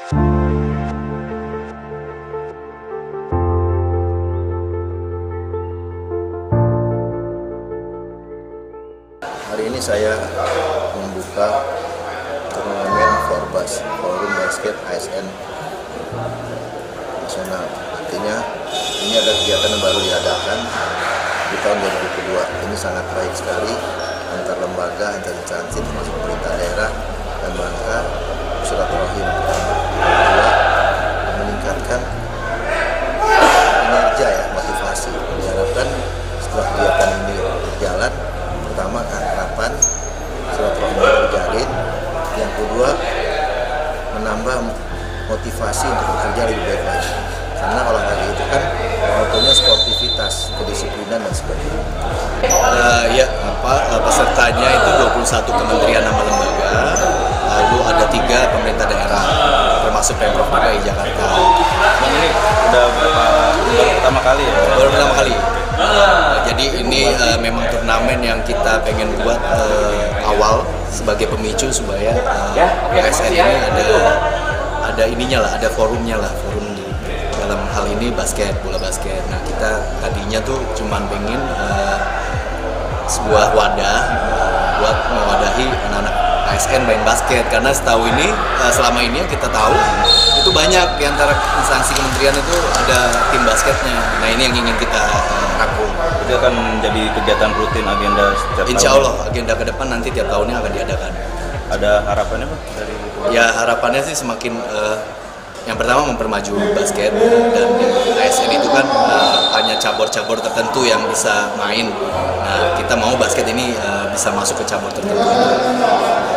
Hari ini saya membuka turnamen Forbas, Forum Basket ASN Nasional. Artinya ini ada kegiatan yang baru diadakan di tahun 2002. Ini sangat baik sekali antar lembaga, antar instansi, termasuk pemerintah daerah dan rangka silaturahim. Kedua, meningkatkan kinerja ya, motivasi. Diharapkan setelah kegiatan ini berjalan, pertama harapan silaturahmi terjalin, yang kedua menambah motivasi untuk bekerja lebih baik lagi, karena olahraga itu kan motonya sportivitas, kedisiplinan dan sebagainya. Pesertanya itu 21 kementerian nama lembaga, lalu ada 3 pemerintah daerah termasuk Pemprov DKI Jakarta. Bang, ini baru pertama kali ya? Baru pertama kali. Jadi ini memang turnamen yang kita pengen buat awal sebagai pemicu supaya ASN ini ada ininya lah, ada forumnya lah, forum di dalam hal ini basket, bola basket. Nah, kita tadinya tuh cuman pengen sebuah wadah buat mewadahi anak-anak ASN main basket, karena setahu ini selama ini yang kita tahu itu banyak di antara instansi kementerian itu ada tim basketnya. Nah, ini yang ingin kita rangkum. Itu akan menjadi kegiatan rutin agenda setiap tahun? Insya Allah agenda ke depan nanti tiap tahunnya akan diadakan. Ada harapannya Pak dari itu? Ya, harapannya sih semakin yang pertama mempermaju basket, dan ASN itu kan hanya cabur-cabur tertentu yang bisa main. Nah, kita mau basket ini bisa masuk ke cabur tertentu itu.